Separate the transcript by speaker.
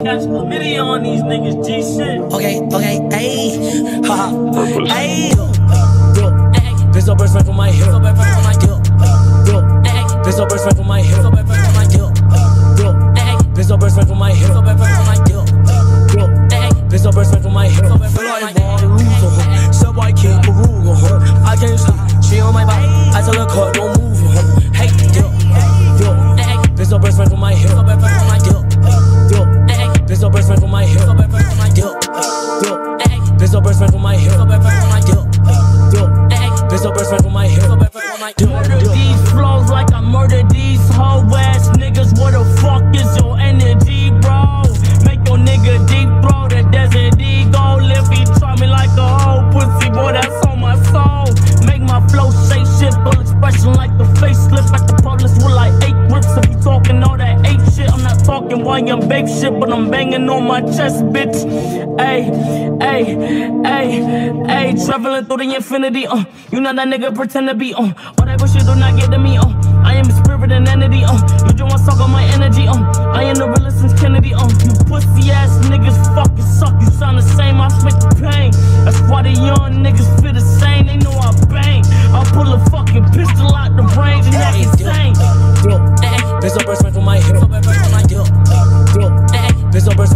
Speaker 1: Catch chlamydia on these niggas, G shit.
Speaker 2: Okay, ayy, haha, ayy. This up burst right from my hip. This up burst right from my hip. This up burst right from my hip. This up burst right from my hip. Feel like ball to lose on her. Subway kick Maruga on her. I can't sleep. She on my body. I tell her cut, don't move on her. Hey, this up burst right from my hip. This up burst right from my hip. This up burst right from my hip. This up burst right from my hip.
Speaker 1: Murder these flows like I murdered these hoe ass niggas. What the fuck is your energy, bro? Make your nigga deep throw the desert eagle. If he try me like a hoe pussy, boy, that's on my soul. Make my flow shape shift, full expression like the facelift at the publish with like 8 grips. If you talking all that 8 shit, I'm not talking YM babe shit, but I'm banging on my chest, bitch. Ayy, traveling through the infinity, you know that nigga pretend to be, all that bullshit do not get to me, I am a spirit and entity, you just want to suck on my energy, I am the realest since Kennedy, you pussy ass niggas fucking suck, you sound the same, I spit the pain, that's why the young niggas feel the same, they know I bang, I'll pull a fucking pistol out the range and that's insane.
Speaker 2: This up burst right from my hip. This up burst